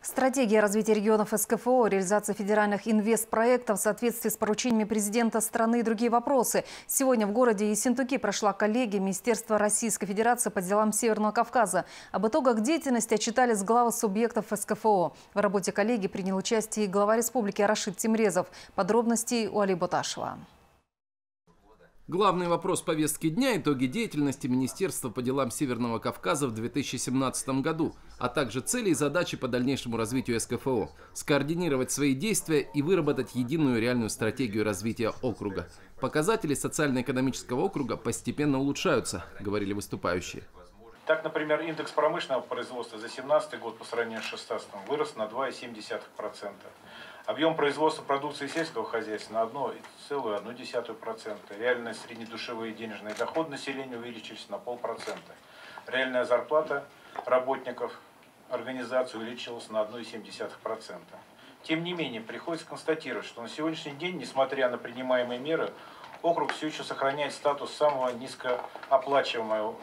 Стратегия развития регионов СКФО, реализация федеральных инвестпроектов в соответствии с поручениями президента страны и другие вопросы. Сегодня в городе Ессентуки прошла коллегия Министерства Российской Федерации по делам Северного Кавказа. Об итогах деятельности отчитались главы субъектов СКФО. В работе коллегии принял участие и глава республики Рашид Темрезов. Подробности у Али Боташева. Главный вопрос повестки дня – итоги деятельности Министерства по делам Северного Кавказа в 2017 году, а также цели и задачи по дальнейшему развитию СКФО, скоординировать свои действия и выработать единую реальную стратегию развития округа. Показатели социально-экономического округа постепенно улучшаются, говорили выступающие. Так, например, индекс промышленного производства за 2017 год по сравнению с 2016 вырос на 2,7%. Объем производства продукции сельского хозяйства на 1,1%. Реальные среднедушевые денежные доходы населения увеличились на 0,5%. Реальная зарплата работников организации увеличилась на 1,7%. Тем не менее, приходится констатировать, что на сегодняшний день, несмотря на принимаемые меры, округ все еще сохраняет статус самого низкооплачиваемого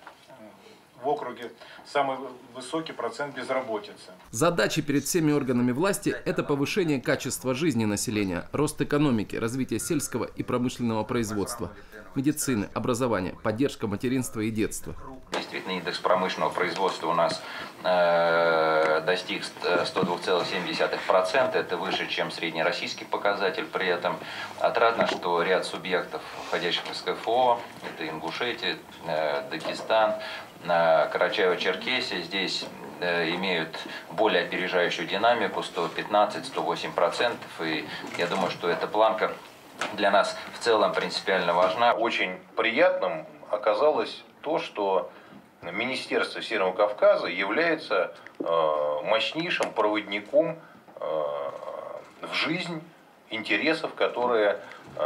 в округе, самый высокий процент безработицы. Задачи перед всеми органами власти – это повышение качества жизни населения, рост экономики, развитие сельского и промышленного производства, медицины, образования, поддержка материнства и детства. Действительно, индекс промышленного производства у нас достиг 102,7%. Это выше, чем среднероссийский показатель. При этом отрадно, что ряд субъектов, входящих в СКФО, это Ингушетия, Дагестан, Карачаево-Черкесия, здесь имеют более опережающую динамику 115-108%. И я думаю, что эта планка для нас в целом принципиально важна. Очень приятным оказалось то, что Министерство Северного Кавказа является мощнейшим проводником в жизнь интересов, которые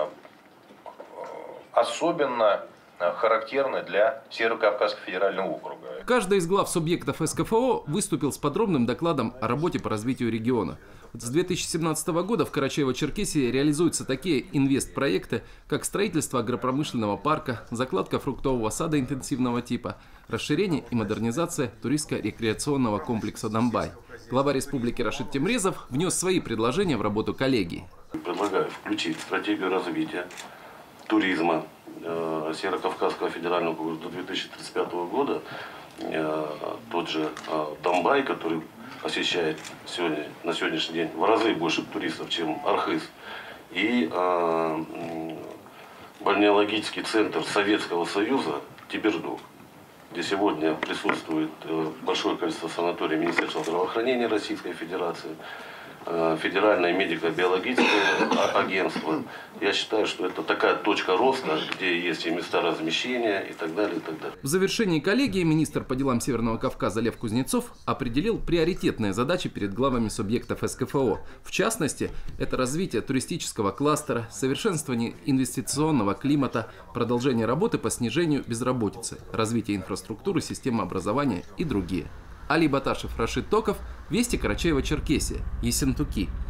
особенно характерны для Северо-Кавказского федерального округа. Каждый из глав субъектов СКФО выступил с подробным докладом о работе по развитию региона. С 2017 года в Карачаево-Черкесии реализуются такие инвестпроекты, как строительство агропромышленного парка, закладка фруктового сада интенсивного типа, расширение и модернизация туристско-рекреационного комплекса «Домбай». Глава республики Рашид Темрезов внес свои предложения в работу коллегии. Предлагаю включить стратегию развития туризма Северо-Кавказского федерального округа до 2035 года. Тот же Домбай, который посещает на сегодняшний день в разы больше туристов, чем Архыз, и бальнеологический центр Советского Союза Тебердук, где сегодня присутствует большое количество санаториев Министерства здравоохранения Российской Федерации, Федеральное медико-биологическое агентство. Я считаю, что это такая точка роста, где есть и места размещения и так далее, и так далее. В завершении коллегии министр по делам Северного Кавказа Лев Кузнецов определил приоритетные задачи перед главами субъектов СКФО. В частности, это развитие туристического кластера, совершенствование инвестиционного климата, продолжение работы по снижению безработицы, развитие инфраструктуры, системы образования и другие. Али Боташев, Рашид Токов, Вести, Карачаево-Черкесия, Ессентуки.